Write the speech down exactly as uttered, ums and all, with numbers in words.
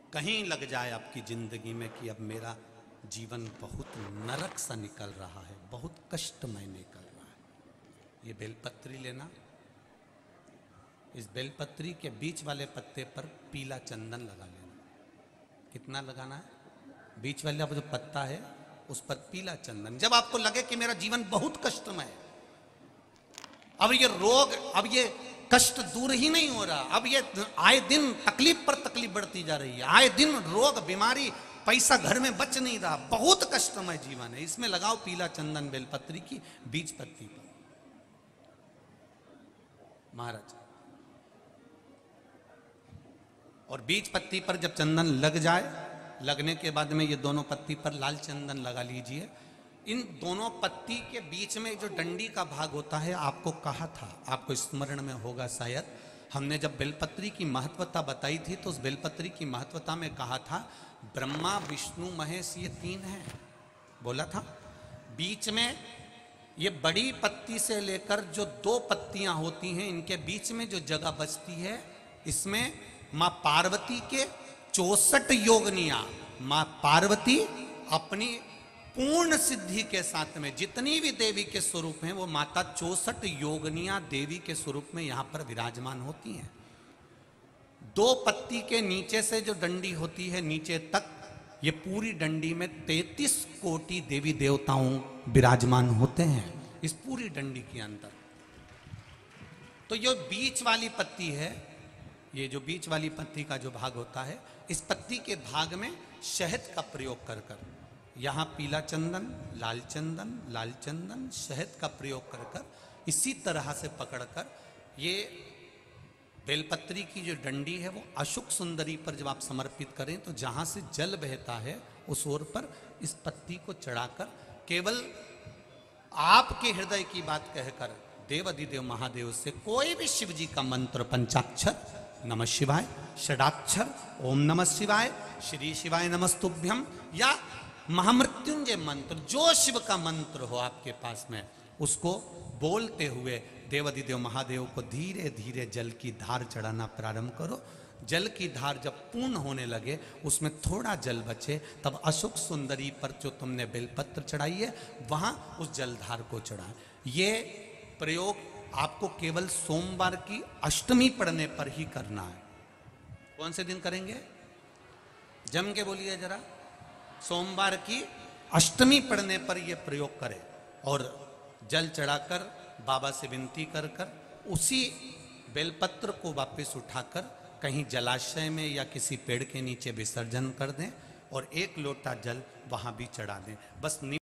कहीं लग जाए आपकी जिंदगी में कि अब मेरा जीवन बहुत नरक सा निकल रहा है, बहुत कष्टमय निकल रहा है, ये बेलपत्री लेना। इस बेलपत्री के बीच वाले पत्ते पर पीला चंदन लगा लेना। कितना लगाना है? बीच वाला जो पत्ता है उस पर पीला चंदन। जब आपको लगे कि मेरा जीवन बहुत कष्टमय है, अब ये रोग, अब ये कष्ट दूर ही नहीं हो रहा, अब ये आए दिन तकलीफ पर तकलीफ बढ़ती जा रही है, आए दिन रोग बीमारी, पैसा घर में बच नहीं रहा, बहुत कष्टमय जीवन है, इसमें लगाओ पीला चंदन बेलपत्री की बीज पत्ती पर। महाराज, और बीज पत्ती पर जब चंदन लग जाए, लगने के बाद में ये दोनों पत्ती पर लाल चंदन लगा लीजिए। इन दोनों पत्ती के बीच में जो डंडी का भाग होता है, आपको कहा था, आपको स्मरण में होगा शायद, हमने जब बेलपत्री की महत्वता बताई थी तो उस बेलपत्री की महत्वता में कहा था ब्रह्मा विष्णु महेश ये तीन हैं, बोला था। बीच में ये बड़ी पत्ती से लेकर जो दो पत्तियां होती हैं, इनके बीच में जो जगह बचती है, इसमें मां पार्वती के चौसठ योगनियां, मां पार्वती अपनी पूर्ण सिद्धि के साथ में जितनी भी देवी के स्वरूप हैं, वो माता चौसठ योगनियां देवी के स्वरूप में यहां पर विराजमान होती हैं। दो पत्ती के नीचे से जो डंडी होती है नीचे तक, ये पूरी डंडी में तैतीस कोटि देवी देवताओं विराजमान होते हैं इस पूरी डंडी के अंदर। तो ये बीच वाली पत्ती है, ये जो बीच वाली पत्ती का जो भाग होता है, इस पत्ती के भाग में शहद का प्रयोग कर कर, यहाँ पीला चंदन, लाल चंदन, लाल चंदन, शहद का प्रयोग कर कर, इसी तरह से पकड़कर ये बेलपत्री की जो डंडी है वो अशुक सुंदरी पर जब आप समर्पित करें तो जहाँ से जल बहता है उस ओर पर इस पत्ती को चढ़ाकर केवल आपके हृदय की बात कहकर देवाधिदेव महादेव से कोई भी शिव जी का मंत्र, पंचाक्षर नमः शिवाय, षडाक्षर ओम नमः शिवाय, श्री शिवाय नमस्तुभ्यम, या महामृत्युंजय मंत्र, जो शिव का मंत्र हो आपके पास में, उसको बोलते हुए देवाधिदेव महादेव को धीरे धीरे जल की धार चढ़ाना प्रारंभ करो। जल की धार जब पूर्ण होने लगे, उसमें थोड़ा जल बचे, तब अशोक सुंदरी पर जो तुमने बेलपत्र चढ़ाई है वहां उस जलधार को चढ़ाए। ये प्रयोग आपको केवल सोमवार की अष्टमी पढ़ने पर ही करना है। कौन से दिन करेंगे? जम के बोलिए जरा। सोमवार की अष्टमी पढ़ने पर यह प्रयोग करें और जल चढ़ाकर बाबा से विनती कर कर उसी बेलपत्र को वापस उठाकर कहीं जलाशय में या किसी पेड़ के नीचे विसर्जन कर दें और एक लोटा जल वहां भी चढ़ा दें। बस